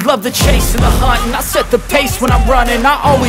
love the chase and the hunt, and I set the pace when I'm running. I always